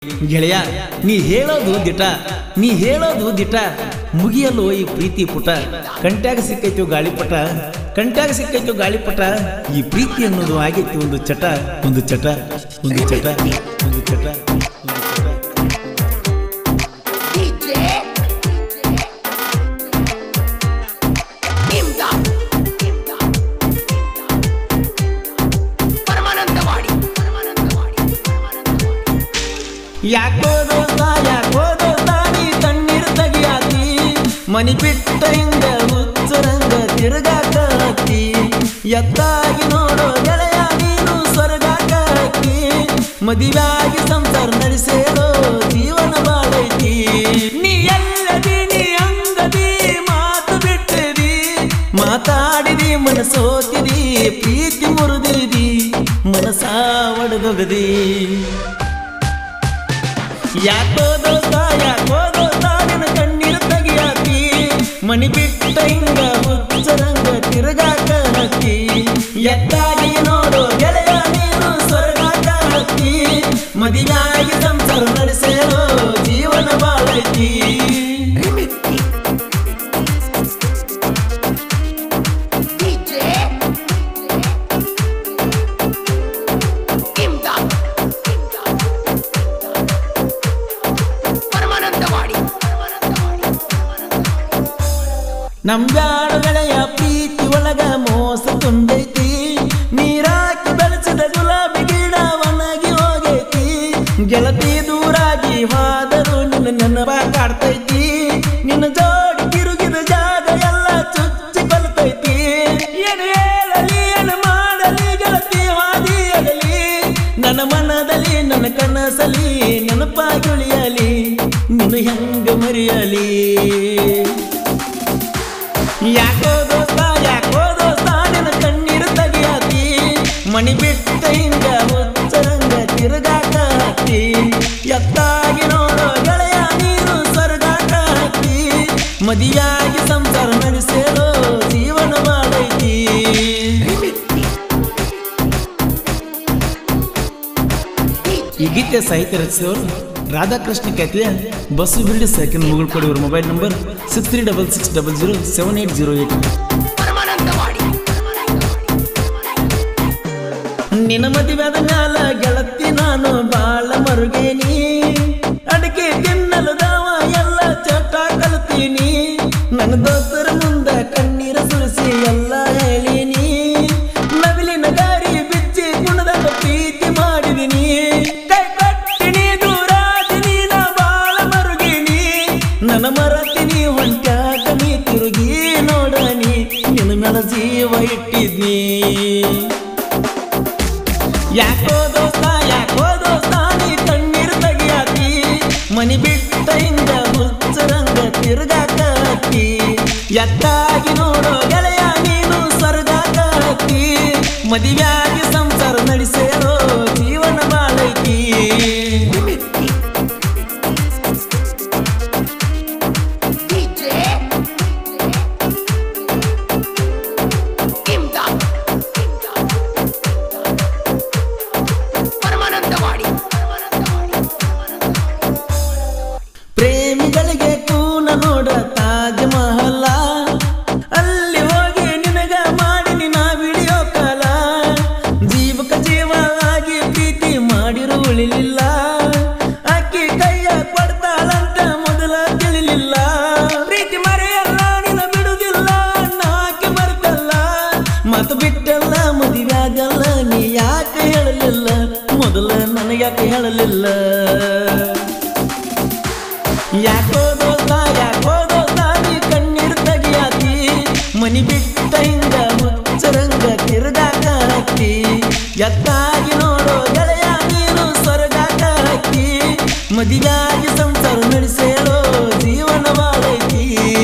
ಗೆಳೆಯ ನೀ ಹೇಳೋದು ದಿಟ ಮುಗಿಯಲು ಈ ಪ್ರೀತಿ ಪುಟ ಕಂಟ್ಯಾಗ ಸಿಕ್ಕೈತು ಗಾಳಿಪಟ ಈ ಪ್ರೀತಿ ಅನ್ನೋದು ಆಗೈತಿ ಒಂದು ಚಟ ಯಾಕೋ ದೋಸ್ತ ನೀ ತಣ್ಣೀರು ತೆಗಿಯಾತಿ ಮನಿ ಬಿಟ್ಟ ಹಿಂಗ ಹುಚ್ಚರಂಗ ತಿರುಗಾಕಿ ಎತ್ತಾಗಿ ನೋಡೋ ಗೆಳೆಯ ನೀನು ಸ್ವರ್ಗಾಕಿ ಮದುವೆಯಾಗಿ ಸಂಸಾರ ನಡೆಸೇರೋ ಜೀವನ ಬಾಳೈತಿ ನೀ ಎಲ್ಲದಿ ನೀ ಅಂಗದಿ ಮಾತು ಬಿಟ್ಟಿದಿ ಮಾತಾಡಿದಿ ಮನಸೋತಿದಿ ಪ್ರೀತಿ ಮುರಿದಿದಿ ಮನಸ ಒಡೆದೊಗದಿ ಯಾಕೋ ದೋಸ್ತ ನಿನ್ನ ಕಣ್ಣೀರು ತೆಗಿಯಾತಿ ಮನಿ ಬಿಟ್ಟ ಹಿಂಗ ಹುಚ್ಚರಂಗ ತಿರುಗಾಕ ಹಕ್ಕಿ ಎತ್ತಾಗಿ ನೋಡು ಗೆಳೆಯ ನೀನು ಸ್ವರ್ಗಾಕ ಹಕ್ಕಿ ಮದುವೆಯಾಗಿ ಸಂಸಾರ ನಡೆಸೇರೋ ಜೀವನ ಬಾಳೈತಿ ನಮ್ಬ್ಯಾಡು ಗೆಳೆಯ ಪ್ರೀತಿ ಒಳಗ ಮೋಸ ತುಂಬೈತಿ ನೀರಾಕಿ ಬೆಳೆಸಿದ ಗುಲಾಬಿ ಗಿಡ ಒಣಗಿ ಹೋಗೈತಿ ಗೆಳತಿ ದೂರಾಗಿ ಹೋದರೂ ನಿನ್ನ ನೆನಪ ಕಾಡ್ತೈತಿ ನಿನ್ನ ಜೋಡಿ ತಿರುಗಿದ ಜಾಗ ಎಲ್ಲ ಚುಚ್ಚಿ ಕೊಲ್ತೈತಿ ಏನು ಹೇಳಲಿ ಏನು ಮಾಡಲಿ ಗೆಳತಿ ಹಾದಿಯಲಿ ನನ್ನ ಮನದಲ್ಲಿ ನನ್ನ ಕನಸಲಿ ನೆನಪಾಗಿ ಉಳಿಯಲಿ ನಿನ್ನ ಹೆಂಗ ಮರೆಯಲಿ ಯಾಕೋ ದೋಸ್ತ ನಿನ್ನ ಕಣ್ಣೀರು ತೆಗಿಯಾತಿ ಮನಿ ಬಿಟ್ಟ ಹಿಂಗ ಹುಚ್ಚರಂಗ ತಿರುಗಾಕ ಹತ್ತಿ ಎತ್ತಾಗಿ ನೋಡೋ ಗೆಳೆಯ ನೀನು ಸ್ವರ್ಗಾಕ ಹತ್ತಿ ಮದುವೆಯಾಗಿ ಸಂಸಾರ ನಡೆಸೇರೋ ಜೀವನ ಬಾಳೈತಿ ಈ ಗೀತೆ ಸಾಹಿತ್ಯ ರಚಿಸಿದವರು ರಾಧಾಕೃಷ್ಣ ಕ್ಯಾತಿಯ ಬಸ್ಸು ಬಿಲ್ಡಿ ಸೆಕೆಂಡ್ ಮುಗುಳ್ ಕೊಡಿ ಇವ್ರ ಮೊಬೈಲ್ ನಂಬರ್ 6366007808 ನಿನ್ನ ಮದುವೆಯಾದ ಮ್ಯಾಲ ಗೆಳತಿ ನಾನು ಬಾಳ ಮರುಗೇನಿ ಅಡಿಕೆ ತಿನ್ನಲು ದಾವ ಎಲ್ಲ ಚಟ ಕಲ್ತೀನಿ ನನ್ನ ದೋಸ್ತರ ಮುಂದ ಕಣ್ಣೀರ ಸುರಿಸಿ ಎಲ್ಲ ಹೇಳಿನಿ ನವಿಲಿನ ಗಾರಿ ಬಿಚ್ಚಿ ಗುಣದ ಪ್ರೀತಿ ಮಾಡಿದಿನಿ ನನ್ನ ಮರತಿನಿ ಹೊಂಟ್ಯಾಕ ನೀ ತಿರುಗಿ ನೋಡನಿ ನಿನ್ನ ಮೇಲೆ ಜೀವ ಇಟ್ಟಿದ್ನಿ ಯಾಕೋ ದೋಸ್ತ ನೀ ಕಣ್ಣೀರು ತೆಗಿಯಾತಿ ಮನಿ ಬಿಟ್ಟ ಹಿಂಗ ಹುಚ್ಚರಂಗ ತಿರುಗಾಕ ಹತ್ತಿ ಎತ್ತಾಗಿ ನೋಡೋ ಗೆಳೆಯ ನೀನು ಸ್ವರ್ಗಾಕ ಹತ್ತಿ ಮದುವೆಯಾಗಿ ಸಂಸಾರ ನಡೆಸೇರೋ ಜೀವನ ಬಾಳೈತಿ ಪ್ರೇಮಿಗಳಿಗೆ ಕೂನ ನೋಡ ತಾಜ್ ಮಹಲ ಅಲ್ಲಿ ಹೋಗಿ ನಿನಗ ಮಾಡಿ ನಾ ವಿಡಿಯೋ ಕಾಲ ಜೀವಕ ಜೀವ ಆಗಿ ಪ್ರೀತಿ ಮಾಡಿರು ಉಳಿಲಿಲ್ಲ ಅಕ್ಕಿ ಕೈಯ ಕೊಡ್ತಾಳಂತ ಮೊದಲ ತಿಳಿಲಿಲ್ಲ ಪ್ರೀತಿ ಮರೆಯಲ್ಲ ನಿನ್ನ ಬಿಡುದಿಲ್ಲ ನಾಕಿ ಮರ್ತಲ್ಲ ಮತ್ ಬಿಟ್ಟಲ್ಲ ಮದುವೆಯಾಗಲ್ಲ ನೀ ಯಾಕೆ ಹೇಳಲಿಲ್ಲ ಮೊದಲ ನನಗ್ಯಾಕೆ ಹೇಳಲಿಲ್ಲ ಯಾಕೋ ದೋಸ್ತ ನೀ ಕಣ್ಣೀರು ತೆಗಿಯಾತಿ ಮನಿ ಬಿಟ್ಟ ಹಿಂಗ ಹುಚ್ಚರಂಗ ತಿರುಗಾಕ ಹತ್ತಿ ಎತ್ತಾಗಿ ನೋಡೋ ಗೆಳೆಯ ನೀನು ಸ್ವರ್ಗಾಕ ಹತ್ತಿ ಮದುವೆಯಾಗಿ ಸಂಸಾರ ನಡೆಸೇರೋ ಜೀವನ ಬಾಳೈತಿ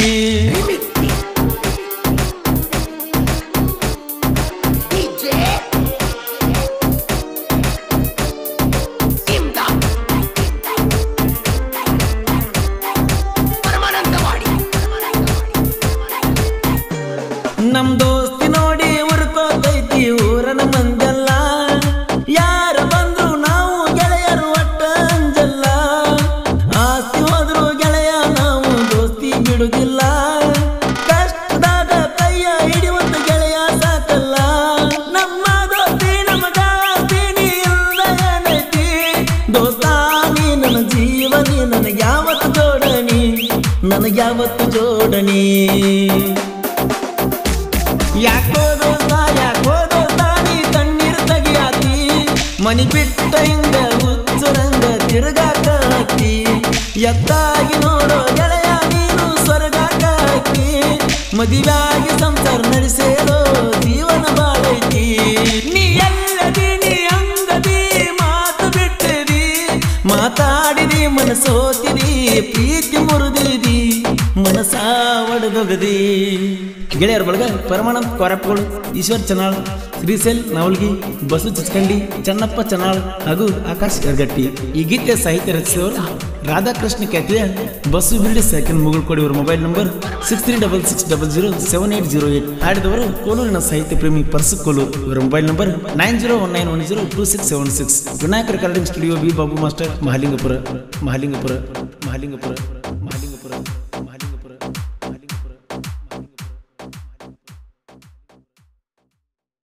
ನಮ್ ದೋಸ್ತಿ ನೋಡಿ ಉರ್ಕೋತೈತಿ ಊರನ ಮಂದಲ್ಲ ಯಾರ ಬಂದ್ರು ನಾವು ಗೆಳೆಯರು ಒಟ್ಟ ಅಂಜಲ್ಲ ನೀ ನನ್ನ ಜೀವನಿ ನನಗ್ಯಾವತ್ತು ಜೋಡಣಿ ನನಗ್ಯಾವತ್ತು ಜೋಡಣಿ ಯಾಕೋ ದೋಸ್ತ ನೀ ಕಣ್ಣೀರು ತೆಗಿಯಾತಿ ಮನಿ ಬಿಟ್ಟ ಹಿಂಗ ಹುಚ್ಚರಂಗ ತಿರುಗಾಕಿ ಎತ್ತಾಗಿ ನೋಡೋ ಗೆಳೆಯ ನೀನು ಸ್ವರ್ಗಾಕಿ ಮದುವೆಯಾಗಿ ಸಂಸಾರ ನಡೆಸೇರೋ ಜೀವನ ಬಾಳೈತಿ ನೀ ಎಲ್ಲದಿ ನೀ ಅಂಗದಿ ಮಾತು ಬಿಟ್ಟಿದಿ ಮಾತಾಡಿದಿ ಮನಸೋತಿದಿ ಪ್ರೀತಿ ಮುರಿದಿದಿ ಮನಸ ಒಡೆದೊಗದಿ ಗೆಳೆಯರ ಬಳಗ ಪರಮಾನಂದ ಕೊರಪ್ಪಗಳು ಈಶ್ವರ್ ಚನಾಳ್ ಶ್ರೀಶೈಲ್ ನವಲ್ಗಿ ಬಸು ಚಿಚ್ಕಂಡಿ ಚನ್ನಪ್ಪ ಚನಾಳ್ ಹಾಗೂ ಆಕಾಶ್ ಯರ್ಗಟ್ಟಿ ಈ ಗೀತೆ ಸಾಹಿತ್ಯ ರಚಿಸಿದವರು ರಾಧಾಕೃಷ್ಣ ಖ್ಯಾತಿಯ ಬಸು ಬಿಲ್ಡಿ ಸೆಕೆಂಡ್ ಮುಗುಳ್ಕೋಡಿ ಇವರ ಮೊಬೈಲ್ ನಂಬರ್ 6366007808 ಹಾಡಿದವರು ಕೋಲೂರಿನ ಸಾಹಿತ್ಯ ಪ್ರೇಮಿ ಪರ್ಸು ಕೋಲೂರು ಇವರ mobile number 9019102676 Vinayaka recording studio B Babu master Mahalingapura